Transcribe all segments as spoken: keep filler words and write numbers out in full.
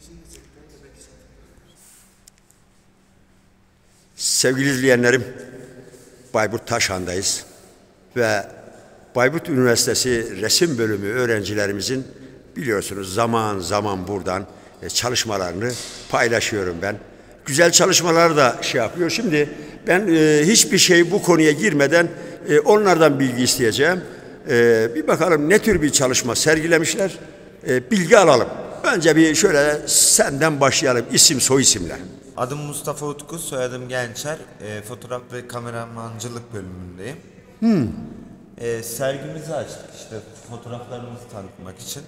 Sevgili izleyenlerim, Bayburt Taşhan'dayız ve Bayburt Üniversitesi Resim Bölümü öğrencilerimizin biliyorsunuz zaman zaman buradan çalışmalarını paylaşıyorum ben. Güzel çalışmalar da şey yapıyor. Şimdi ben e, hiçbir şey bu konuya girmeden e, onlardan bilgi isteyeceğim. E, bir bakalım ne tür bir çalışma sergilemişler. E, bilgi alalım. Önce bir şöyle senden başlayalım. İsim, soy isimle. Adım Mustafa Utku, soyadım Gençer. E, fotoğraf ve kameramancılık bölümündeyim. Hmm. E, sergimizi açtık işte fotoğraflarımızı tanıtmak için.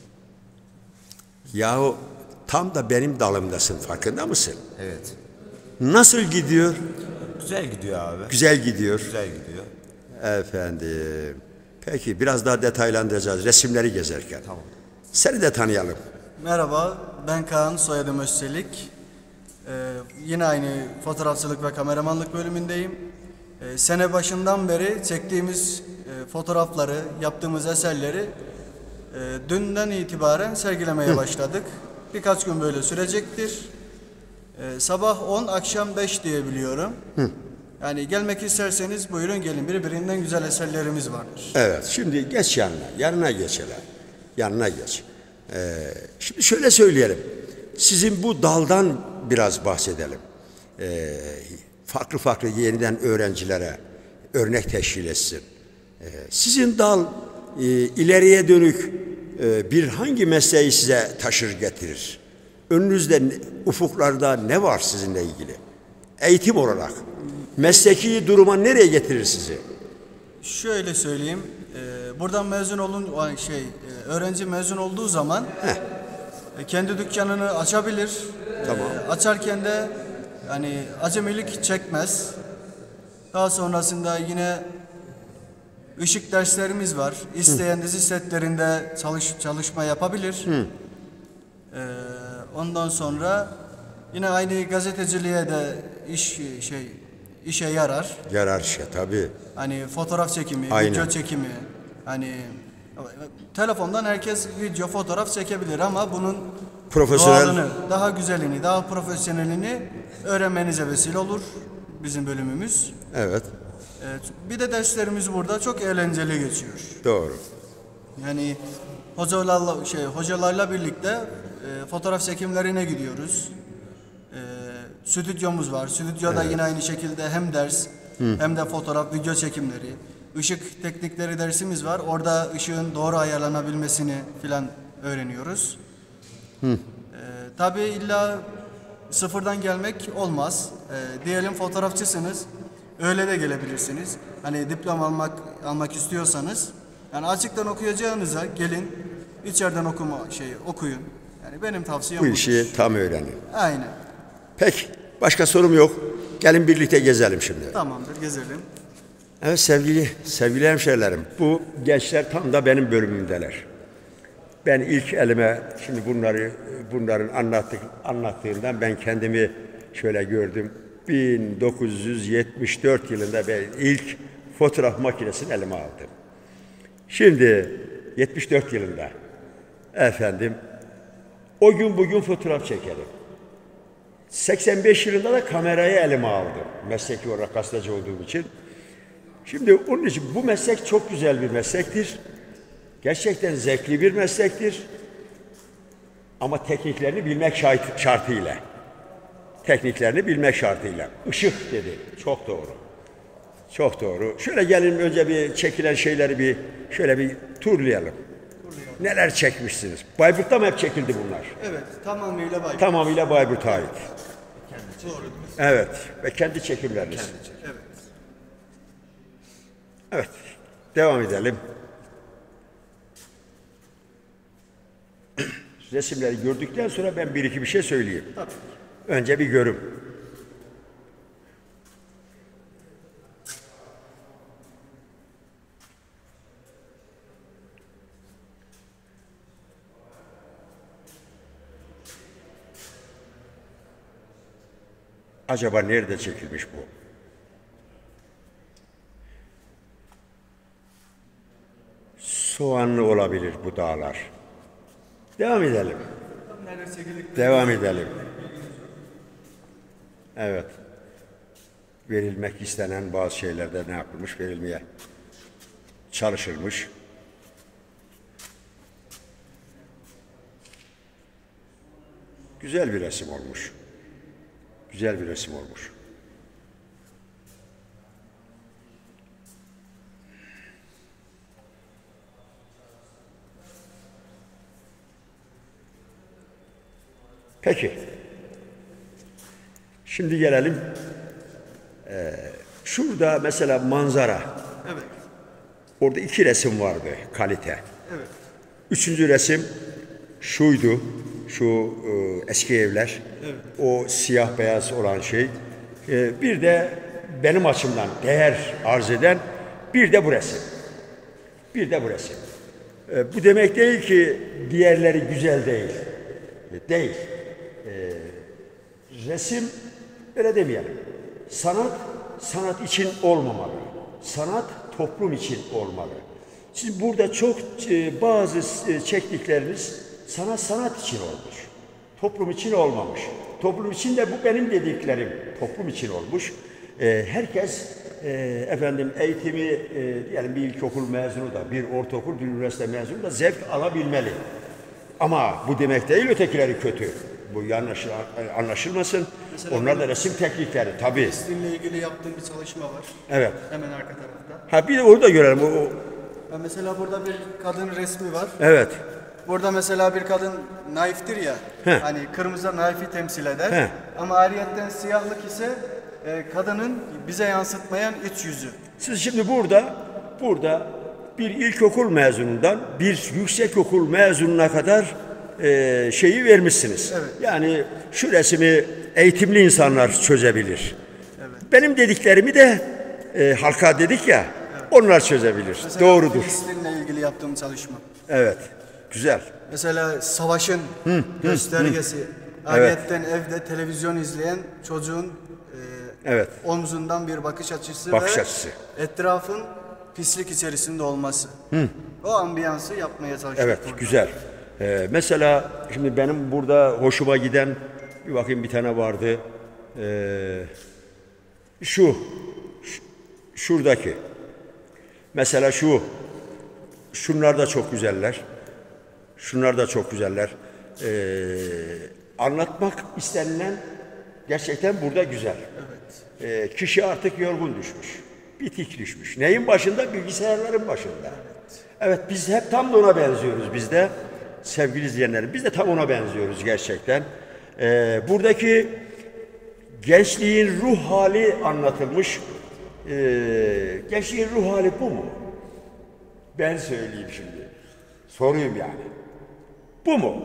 Yahu tam da benim dalımdasın, farkında mısın? Evet. Nasıl gidiyor? Güzel gidiyor abi. Güzel gidiyor. Güzel gidiyor. Efendim. Peki biraz daha detaylandıracağız resimleri gezerken. Tamam. Seni de tanıyalım. Merhaba, ben Kaan, soyadım Özçelik. Ee, yine aynı fotoğrafçılık ve kameramanlık bölümündeyim. Ee, sene başından beri çektiğimiz e, fotoğrafları, yaptığımız eserleri e, dünden itibaren sergilemeye Hı. başladık. Birkaç gün böyle sürecektir. Ee, sabah on, akşam beş diye biliyorum. Hı. Yani gelmek isterseniz buyurun gelin. Birbirinden güzel eserlerimiz vardır. Evet, şimdi geç yanına, yanına geç hele. Yanına geç. Ee, şimdi şöyle söyleyelim. Sizin bu daldan biraz bahsedelim. Ee, farklı farklı yeniden öğrencilere örnek teşkil etsin. Ee, sizin dal e, ileriye dönük e, bir hangi mesleği size taşır getirir? Önünüzde ufuklarda ne var sizinle ilgili? Eğitim olarak mesleki duruma nereye getirir sizi? Şöyle söyleyeyim. E, buradan mezun olun şey e, öğrenci mezun olduğu zaman Heh. kendi dükkanını açabilir. Tamam. E, açarken de hani acemilik çekmez. Daha sonrasında yine ışık derslerimiz var. İsteyen dizi setlerinde çalış çalışma yapabilir. Hı. E, ondan sonra yine aynı gazeteciliğe de iş şey işe yarar. Yarar şey tabii. Hani fotoğraf çekimi, Aynen. video çekimi. Hani telefondan herkes video, fotoğraf çekebilir ama bunun profesyonel doğalını, daha güzelini, daha profesyonelini öğrenmenize vesile olur bizim bölümümüz. Evet. Evet. Bir de derslerimiz burada çok eğlenceli geçiyor. Doğru. Yani hocalarla şey hocalarla birlikte e, fotoğraf çekimlerine gidiyoruz. E, stüdyomuz var. Stüdyoda evet. Yine aynı şekilde hem ders Hı. hem de fotoğraf, video çekimleri, ışık teknikleri dersimiz var. Orada ışığın doğru ayarlanabilmesini filan öğreniyoruz. Hı. Ee, tabii illa sıfırdan gelmek olmaz. Ee, diyelim fotoğrafçısınız, öyle de gelebilirsiniz. Hani diploma almak almak istiyorsanız, yani açıktan okuyacağınıza gelin, içeriden okuma şeyi okuyun. Yani benim tavsiyem bu işi budur. Tam öğrenin. Aynen. Peki, başka sorum yok. Gelin birlikte gezelim şimdi. Tamamdır, gezelim. Evet sevgili, sevgili hemşehrilerim, bu gençler tam da benim bölümümdeler. Ben ilk elime, şimdi bunları, bunların anlattık, anlattığından ben kendimi şöyle gördüm. bin dokuz yüz yetmiş dört yılında ben ilk fotoğraf makinesini elime aldım. Şimdi yetmiş dört yılında efendim, o gün bugün fotoğraf çekerim. seksen beş yılında da kamerayı elime aldım. Mesleki olarak gazeteci olduğum için. Şimdi onun için bu meslek çok güzel bir meslektir. Gerçekten zevkli bir meslektir. Ama tekniklerini bilmek şart, şartıyla. Tekniklerini bilmek şartıyla. Işık dedi. Çok doğru. Çok doğru. Şöyle gelin önce bir çekilen şeyleri bir şöyle bir turlayalım. Neler çekmişsiniz? Bayburt'ta mı hep çekildi bunlar? Evet, tamamıyla Bayburt. Tamamıyla Bayburt'a ait. Doğru. Evet ve kendi çekimleriniz. Kendi çekim. Evet. Evet, devam edelim. Resimleri gördükten sonra ben bir iki bir şey söyleyeyim. Tabii. Önce bir görüm. Acaba nerede çekilmiş bu? Soğanlı olabilir bu dağlar. Devam edelim. Devam edelim. Evet. Verilmek istenen bazı şeylerde ne yapılmış? Verilmeye çalışılmış. Güzel bir resim olmuş. Güzel bir resim olmuş. Peki. Şimdi gelelim. Ee, şurada mesela manzara. Evet. Orada iki resim vardı, kalite. Evet. Üçüncü resim şuydu. Şu e, eski evler. Evet. O siyah beyaz olan şey. E, bir de benim açımdan değer arz eden bir de bu resim. Bir de bu resim. E, bu demek değil ki diğerleri güzel değil. E, değil. E, resim öyle demeyelim. Sanat sanat için olmamalı. Sanat toplum için olmalı. Şimdi burada çok e, bazı e, çektikleriniz sanat sanat için olmuş. Toplum için olmamış. Toplum için de bu benim dediklerim toplum için olmuş. E, herkes e, efendim eğitimi e, diyelim bir ilkokul mezunu da, bir ortaokul, bir üniversite mezunu da zevk alabilmeli. Ama bu demek değil ötekileri kötü. Bu yanlış anlaşılmasın. Mesela onlar da resim teknikleri tabii. Resimle ilgili yaptığım bir çalışma var. Evet. Hemen arka tarafta. Ha bir de orada görelim. O, o. Ha, mesela burada bir kadın resmi var. Evet. Burada mesela bir kadın naiftir ya. Heh. Hani kırmızı naifi temsil eder. Heh. Ama ayrıyetten siyahlık ise e, kadının bize yansıtmayan iç yüzü. Siz şimdi burada burada bir ilkokul mezunundan bir yüksekokul mezununa kadar e, şeyi vermişsiniz. Evet. Yani şu resmi eğitimli insanlar çözebilir. Evet. Benim dediklerimi de e, halka dedik ya, evet, onlar çözebilir. Mesela doğrudur. Filistin'le ilgili yaptığım çalışma. Evet. Güzel. Mesela savaşın hı, göstergesi. Hı, hı. Ayrıyetten evet, evde televizyon izleyen çocuğun e, evet, omzundan bir bakış açısı bakış ve açısı. etrafın pislik içerisinde olması. Hı. O ambiyansı yapmaya çalıştık. Evet, burada. güzel. Ee, mesela şimdi benim burada hoşuma giden bir bakayım bir tane vardı. Ee, şu, şu şuradaki. Mesela şu. Şunlar da çok güzeller. Şunlar da çok güzeller. Ee, anlatmak istenilen gerçekten burada güzel. Evet. Ee, kişi artık yorgun düşmüş. Bitik düşmüş. Neyin başında? Bilgisayarların başında. Evet. Evet, biz hep tam da ona benziyoruz biz de. Sevgili izleyenlerim, biz de tam ona benziyoruz gerçekten. Ee, buradaki gençliğin ruh hali anlatılmış. Ee, gençliğin ruh hali bu mu? Ben söyleyeyim şimdi. Sorayım yani. Bu mu?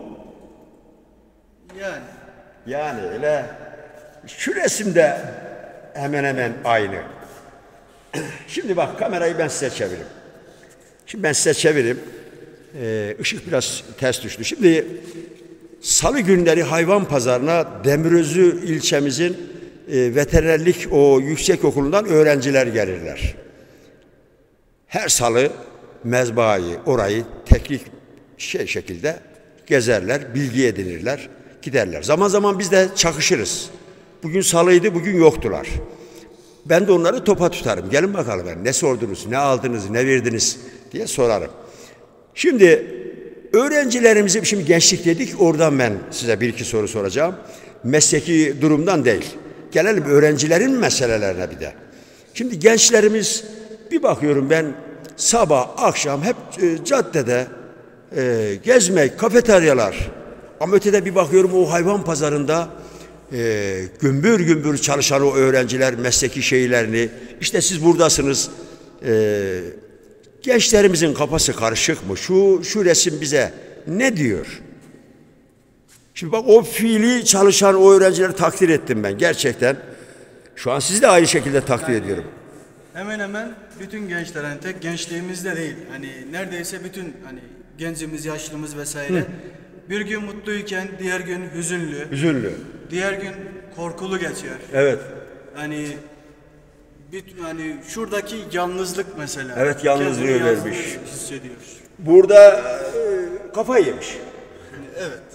Yani. Yani öyle. Şu resimde hemen hemen aynı. Şimdi bak kamerayı ben size çevireyim. Şimdi ben size çevireyim. Ee, ışık biraz ters düştü. Şimdi salı günleri hayvan pazarına Demirözü ilçemizin e, veterinerlik o yüksek okulundan öğrenciler gelirler. Her salı mezbahayı, orayı teknik şey şekilde gezerler, bilgi edinirler, giderler. Zaman zaman biz de çakışırız. Bugün salıydı, bugün yoktular. Ben de onları topa tutarım. Gelin bakalım ben ne sordunuz, ne aldınız, ne verdiniz diye sorarım. Şimdi öğrencilerimizi, şimdi gençlik dedik, oradan ben size bir iki soru soracağım. Mesleki durumdan değil. Gelelim öğrencilerin meselelerine bir de. Şimdi gençlerimiz, bir bakıyorum ben sabah, akşam hep e, caddede e, gezmek, kafeteryalar. Ama ötede bir bakıyorum o hayvan pazarında e, gümbür gümbür çalışan o öğrenciler mesleki şeylerini, işte siz buradasınız. E, gençlerimizin kafası karışık mı? Şu, şu resim bize ne diyor? Şimdi bak o fiili çalışan o öğrencileri takdir ettim ben gerçekten. Şu an sizi de aynı şekilde takdir yani, ediyorum. Hemen hemen bütün gençler, hani tek gençliğimizde değil, hani neredeyse bütün hani gencimiz, yaşlımız vesaire, hı, bir gün mutluyken diğer gün hüzünlü, hüzünlü, diğer gün korkulu geçiyor. Evet. Hani bir, hani şuradaki yalnızlık mesela. Evet, yalnızlığı vermiş. Hissediyoruz. Burada e, kafayı yemiş. Evet.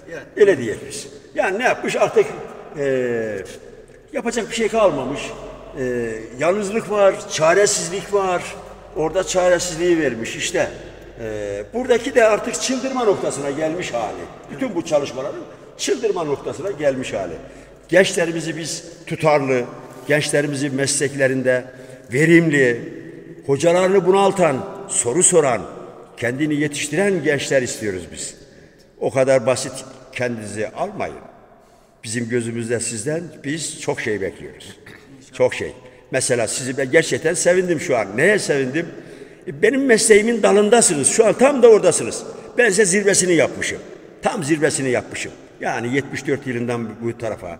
Yani. Öyle diyek biz. Yani ne yapmış artık e, yapacak bir şey kalmamış. E, yalnızlık var, çaresizlik var. Orada çaresizliği vermiş işte. E, buradaki de artık çıldırma noktasına gelmiş hali. Bütün bu çalışmaların çıldırma noktasına gelmiş hali. Gençlerimizi biz tutarlı, gençlerimizi mesleklerinde verimli, hocalarını bunaltan, soru soran, kendini yetiştiren gençler istiyoruz biz. O kadar basit kendinizi almayın. Bizim gözümüzde sizden biz çok şey bekliyoruz. Çok şey. Mesela sizi ben gerçekten sevindim şu an. Neye sevindim? Benim mesleğimin dalındasınız. Şu an tam da oradasınız. Ben size zirvesini yapmışım. Tam zirvesini yapmışım. Yani yetmiş dört yılından bu tarafa.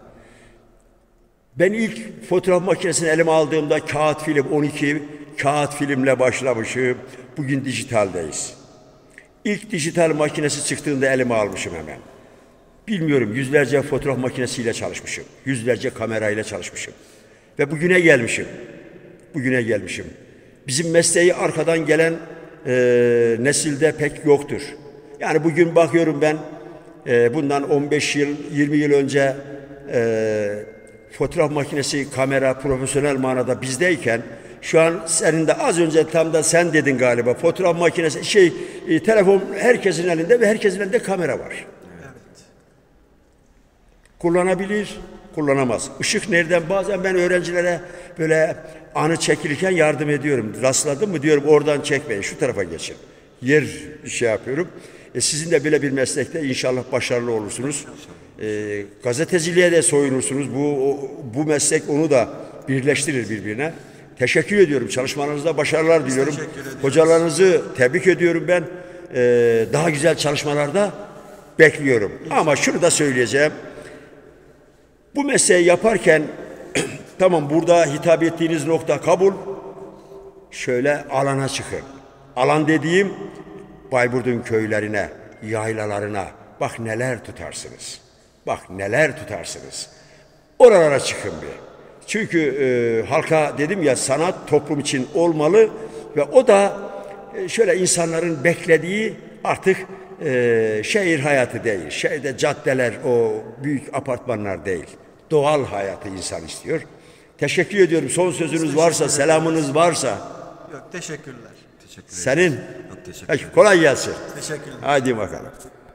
Ben ilk fotoğraf makinesini elime aldığımda kağıt film on iki kağıt filmle başlamışım. Bugün dijitaldeyiz. İlk dijital makinesi çıktığında elime almışım hemen. Bilmiyorum, yüzlerce fotoğraf makinesiyle çalışmışım. Yüzlerce kamerayla çalışmışım. Ve bugüne gelmişim. Bugüne gelmişim. Bizim mesleği arkadan gelen e, nesilde pek yoktur. Yani bugün bakıyorum ben e, bundan on beş yıl, yirmi yıl önce e, fotoğraf makinesi, kamera profesyonel manada bizdeyken şu an senin de az önce tam da sen dedin galiba fotoğraf makinesi şey e, telefon herkesin elinde ve herkesin elinde kamera var. Evet. Kullanabilir, kullanamaz. Işık nereden? Bazen ben öğrencilere böyle anı çekilirken yardım ediyorum. Rastladım mı diyorum oradan çekmeyin, şu tarafa geçin. Yer şey yapıyorum. E, sizin de böyle bir meslekte inşallah başarılı olursunuz. E, gazeteciliğe de soyunursunuz. Bu o, bu meslek onu da birleştirir birbirine. Teşekkür ediyorum. Çalışmalarınızda başarılar Biz diliyorum. teşekkür ediyoruz. Hocalarınızı tebrik ediyorum ben. E, daha güzel çalışmalarda bekliyorum. Ama şunu da söyleyeceğim. Bu mesleği yaparken tamam burada hitap ettiğiniz nokta kabul. Şöyle alana çıkın. Alan dediğim Bayburt'un köylerine, yaylalarına. Bak neler tutarsınız. Bak neler tutarsınız. Oralara çıkın bir. Çünkü e, halka dedim ya sanat toplum için olmalı ve o da e, şöyle insanların beklediği artık e, şehir hayatı değil. Şehirde caddeler, o büyük apartmanlar değil. Doğal hayatı insan istiyor. Teşekkür ediyorum. Son sözünüz varsa, selamınız varsa. Yok, teşekkürler. Teşekkür ederim. Senin. Çok teşekkür Peki, kolay gelsin. Teşekkürler. Hadi bakalım.